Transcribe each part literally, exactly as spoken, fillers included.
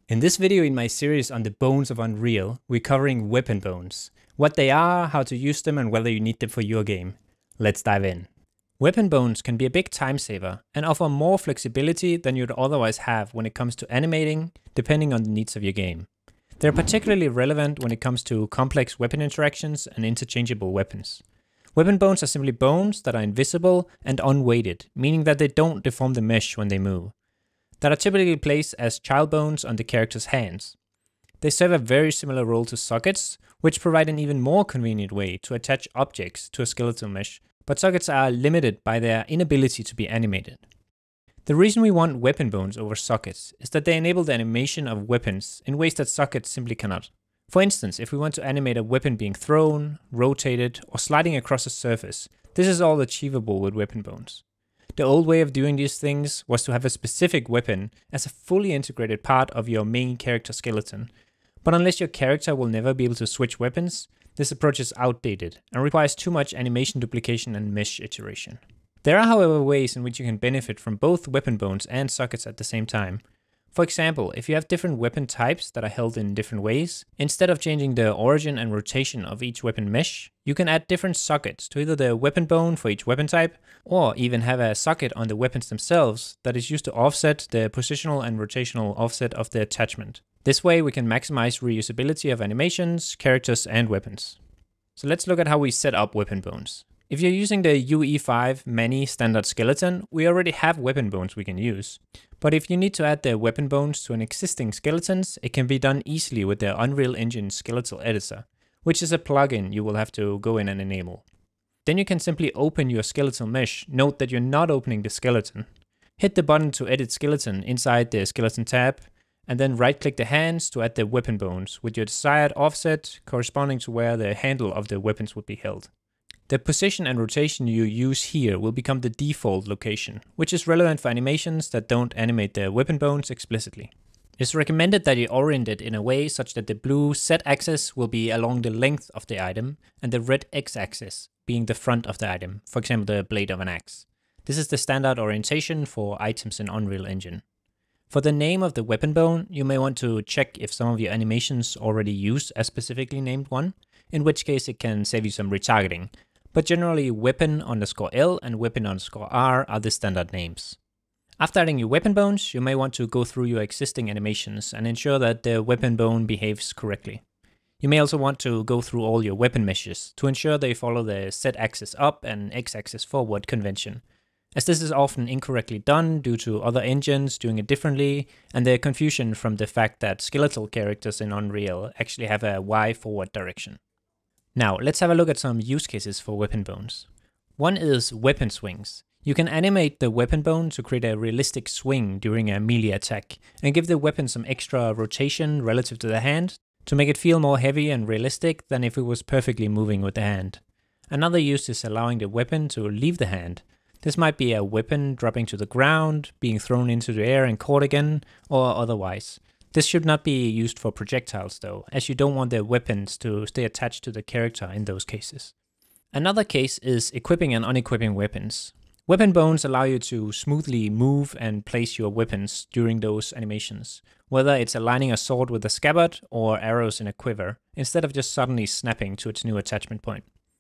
In this video in my series on the bones of Unreal, we're covering weapon bones. What they are, how to use them, and whether you need them for your game. Let's dive in. Weapon bones can be a big time saver and offer more flexibility than you'd otherwise have when it comes to animating, depending on the needs of your game. They're particularly relevant when it comes to complex weapon interactions and interchangeable weapons. Weapon bones are simply bones that are invisible and unweighted, meaning that they don't deform the mesh when they move. That are typically placed as child bones on the character's hands. They serve a very similar role to sockets, which provide an even more convenient way to attach objects to a skeletal mesh, but sockets are limited by their inability to be animated. The reason we want weapon bones over sockets is that they enable the animation of weapons in ways that sockets simply cannot. For instance, if we want to animate a weapon being thrown, rotated, or sliding across a surface, this is all achievable with weapon bones. The old way of doing these things was to have a specific weapon as a fully integrated part of your main character skeleton, but unless your character will never be able to switch weapons, this approach is outdated and requires too much animation duplication and mesh iteration. There are, however, ways in which you can benefit from both weapon bones and sockets at the same time. For example, if you have different weapon types that are held in different ways, instead of changing the origin and rotation of each weapon mesh, you can add different sockets to either the weapon bone for each weapon type, or even have a socket on the weapons themselves that is used to offset the positional and rotational offset of the attachment. This way we can maximize reusability of animations, characters, and weapons. So let's look at how we set up weapon bones. If you're using the U E five Mani standard skeleton, we already have weapon bones we can use. But if you need to add the weapon bones to an existing skeletons, it can be done easily with the Unreal Engine skeletal editor, which is a plugin you will have to go in and enable. Then you can simply open your skeletal mesh. Note that you're not opening the skeleton. Hit the button to edit skeleton inside the skeleton tab, and then right click the hands to add the weapon bones with your desired offset corresponding to where the handle of the weapons would be held. The position and rotation you use here will become the default location, which is relevant for animations that don't animate the weapon bones explicitly. It's recommended that you orient it in a way such that the blue Z-axis will be along the length of the item and the red X-axis being the front of the item, for example the blade of an axe. This is the standard orientation for items in Unreal Engine. For the name of the weapon bone, you may want to check if some of your animations already use a specifically named one, in which case it can save you some retargeting. But generally weapon underscore L and weapon underscore R are the standard names. After adding your weapon bones, you may want to go through your existing animations and ensure that the weapon bone behaves correctly. You may also want to go through all your weapon meshes to ensure they follow the Z-axis up and X-axis forward convention, as this is often incorrectly done due to other engines doing it differently and the confusion from the fact that skeletal characters in Unreal actually have a Y forward direction. Now, let's have a look at some use cases for weapon bones. One is weapon swings. You can animate the weapon bone to create a realistic swing during a melee attack and give the weapon some extra rotation relative to the hand to make it feel more heavy and realistic than if it was perfectly moving with the hand. Another use is allowing the weapon to leave the hand. This might be a weapon dropping to the ground, being thrown into the air and caught again, or otherwise. This should not be used for projectiles though, as you don't want the weapons to stay attached to the character in those cases. Another case is equipping and unequipping weapons. Weapon bones allow you to smoothly move and place your weapons during those animations, whether it's aligning a sword with a scabbard or arrows in a quiver, instead of just suddenly snapping to its new attachment point.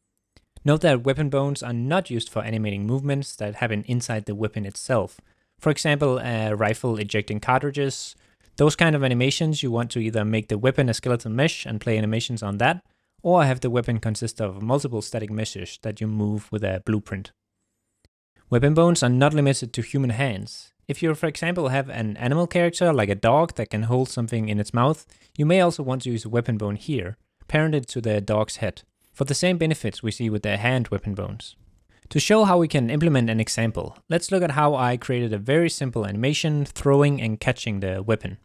Note that weapon bones are not used for animating movements that happen inside the weapon itself. For example, a rifle ejecting cartridges. Those kind of animations you want to either make the weapon a skeletal mesh and play animations on that, or have the weapon consist of multiple static meshes that you move with a blueprint. Weapon bones are not limited to human hands. If you, for example, have an animal character like a dog that can hold something in its mouth, you may also want to use a weapon bone here, parented to the dog's head, for the same benefits we see with the hand weapon bones. To show how we can implement an example, let's look at how I created a very simple animation throwing and catching the weapon.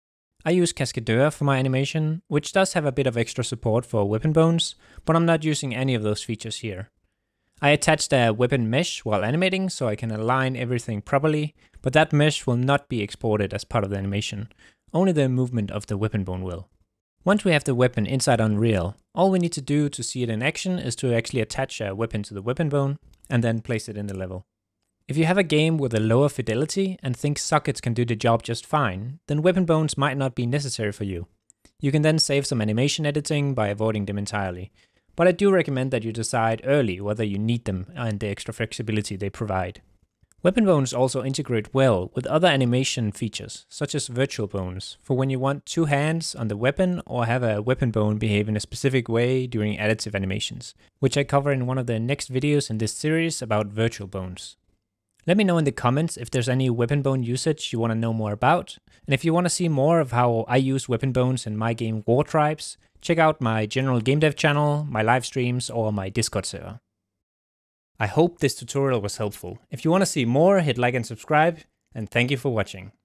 I use Cascadeur for my animation, which does have a bit of extra support for weapon bones, but I'm not using any of those features here. I attached a weapon mesh while animating so I can align everything properly, but that mesh will not be exported as part of the animation, only the movement of the weapon bone will. Once we have the weapon inside Unreal, all we need to do to see it in action is to actually attach a weapon to the weapon bone and then place it in the level. If you have a game with a lower fidelity and think sockets can do the job just fine, then weapon bones might not be necessary for you. You can then save some animation editing by avoiding them entirely, but I do recommend that you decide early whether you need them and the extra flexibility they provide. Weapon bones also integrate well with other animation features, such as virtual bones, for when you want two hands on the weapon or have a weapon bone behave in a specific way during additive animations, which I cover in one of the next videos in this series about virtual bones. Let me know in the comments if there's any weapon bone usage you want to know more about, and if you want to see more of how I use weapon bones in my game War Tribes, check out my general game dev channel, my live streams, or my Discord server. I hope this tutorial was helpful. If you want to see more, hit like and subscribe, and thank you for watching.